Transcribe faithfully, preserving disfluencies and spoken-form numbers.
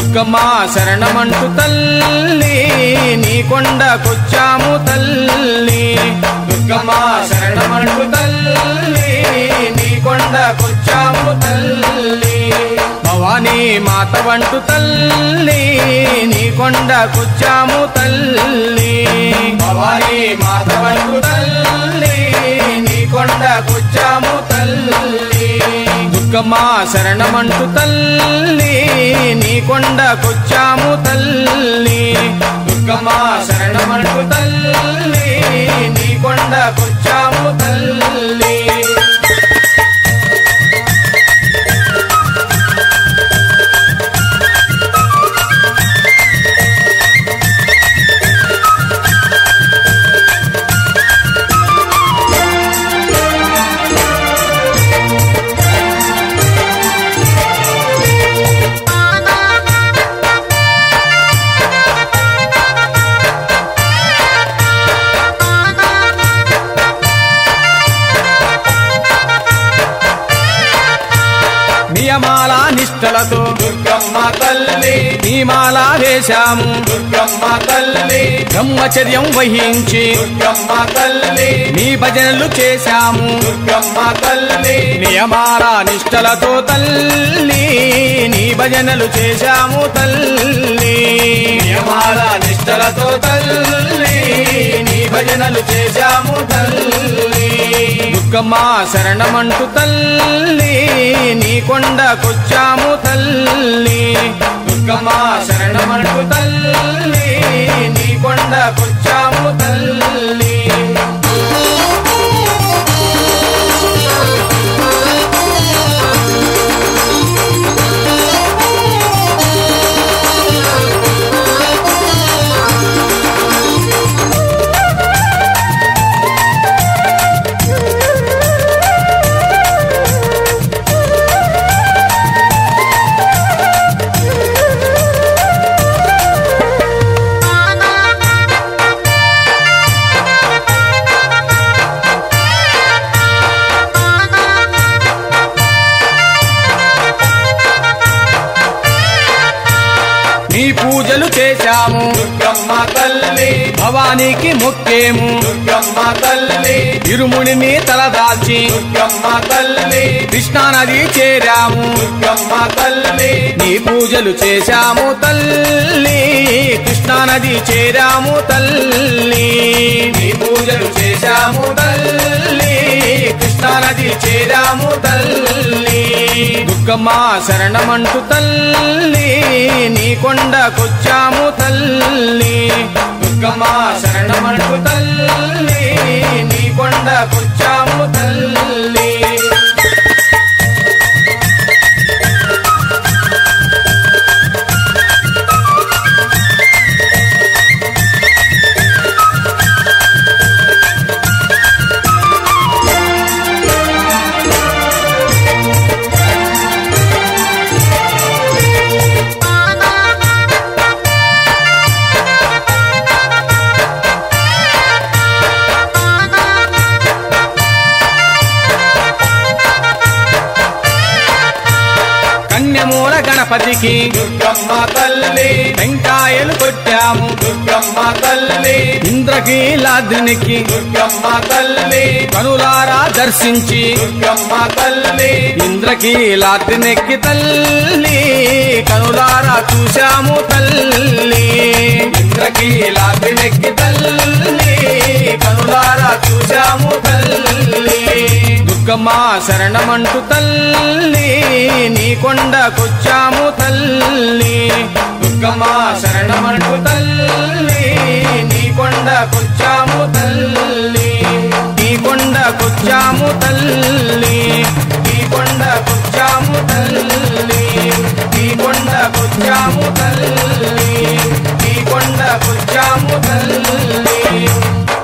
దుర్గమ్మ శరణమంటూ తల్లి నీ కొండకొచ్చాము తల్లి దుర్గమ్మ శరణమంటూ తల్లి నీ కొండకొచ్చాము తల్లి భవానీ మాత వంటు తల్లి నీ కొండకొచ్చాము తల్లి భవానీ మాత వంటు తల్లి నీ కొండకొచ్చాము తల్లి దుర్గమ్మ శరణమంటూ తల్లి నీ కొండకొచ్చాము తల్లి దుర్గమ్మ శరణమంటూ తల్లి నీ కొండకొచ్చాము తల్లి నియమాల నిష్టలతో దుర్గమ్మ తల్లి నియమాల వేశాము దుర్గమ్మ తల్లి బ్రహ్మచర్యం వహించి దుర్గమ్మ తల్లి నీ భజనలు చేశాము దుర్గమ్మ తల్లి నియమాల నిష్టలతో తల్లి నీ భజనలు చేశాము తల్లి నియమాల నిష్టలతో తల్లి నీ భజనలు చేశాము తల్లి దుర్గమ్మ శరణమంటూ తల్లి నీ కొండకొచ్చాము తల్లి దుర్గమ్మ శరణమంటూ తల్లి నీ కొండకొచ్చాము తల్లి నీ పూజలు చేశాము దుర్గమ్మ తల్లి భవానీకి మొక్కేము దుర్గమ్మ తల్లి ఇరుముడిని తలదాల్చి దుర్గమ్మ తల్లి కృష్ణానది చేరాము దుర్గమ్మ తల్లి నీ పూజలు చేశాము తల్లి కృష్ణానది చేరాము తల్లి నీ పూజలు చేశాము తల్లి కృష్ణానది చేరాము తల్లి దుర్గమ్మ శరణమంటూ తల్లి నీ కొండకొచ్చాము తల్లి దుర్గమ్మ శరణమంటూ తల్లి నీ కొండకొచ్చాము తల్లి కన్యమూల గణపతికి దుర్గమ్మ తల్లి టెంకాయలు కొట్టాము దుర్గమ్మ తల్లి ఇంద్రకీలాద్రికి దుర్గమ్మ తల్లి కనులారా దర్శించి దుర్గమ్మ తల్లి ఇంద్రకీలాద్రినెక్కి తల్లి కనులారా చూశాము తల్లి ఇంద్రకీలాద్రినెక్కి తల్లి కనులారా చూశాము తల్లి దుర్గమ్మ శరణమంటూ తల్లి నీ కొండకొచ్చాము తల్లి దుర్గమ్మ శరణమంటూ తల్లి నీ కొండకొచ్చాము తల్లి నీ కొండకొచ్చాము తల్లి నీ కొండకొచ్చాము తల్లి నీ కొండకొచ్చాము తల్లి నీ కొండకొచ్చాము తల్లి